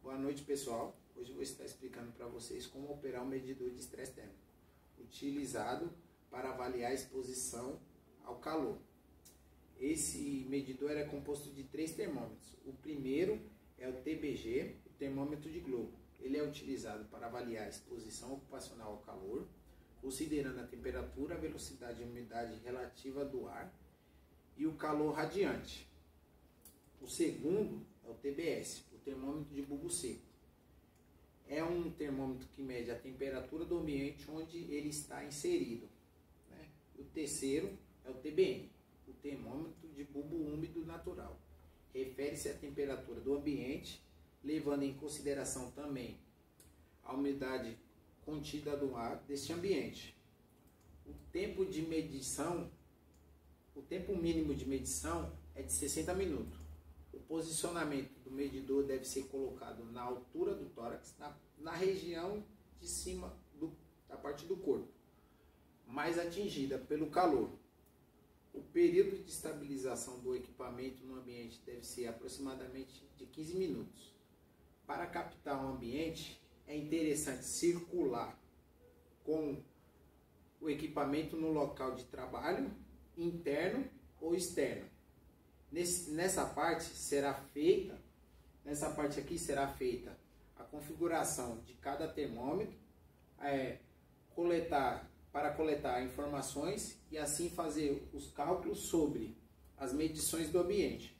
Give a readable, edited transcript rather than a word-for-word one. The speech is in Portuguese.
Boa noite, pessoal. Hoje eu vou estar explicando para vocês como operar um medidor de estresse térmico, utilizado para avaliar a exposição ao calor. Esse medidor é composto de 3 termômetros. O primeiro é o TBG, o termômetro de globo. Ele é utilizado para avaliar a exposição ocupacional ao calor, considerando a temperatura, a velocidade e a umidade relativa do ar e o calor radiante. O segundo é o TBS, o termômetro de bulbo seco. É um termômetro que mede a temperatura do ambiente onde ele está inserido, né? O terceiro é o TBM, o termômetro de bulbo úmido natural. Refere-se à temperatura do ambiente, levando em consideração também a umidade contida do ar deste ambiente. O tempo mínimo de medição é de 60 minutos. O posicionamento do medidor deve ser colocado na altura do tórax, na região de cima da parte do corpo, mais atingida pelo calor. O período de estabilização do equipamento no ambiente deve ser aproximadamente de 15 minutos. Para captar o ambiente, é interessante circular com o equipamento no local de trabalho, interno ou externo. Nessa parte aqui será feita a configuração de cada termômetro, para coletar informações e assim fazer os cálculos sobre as medições do ambiente.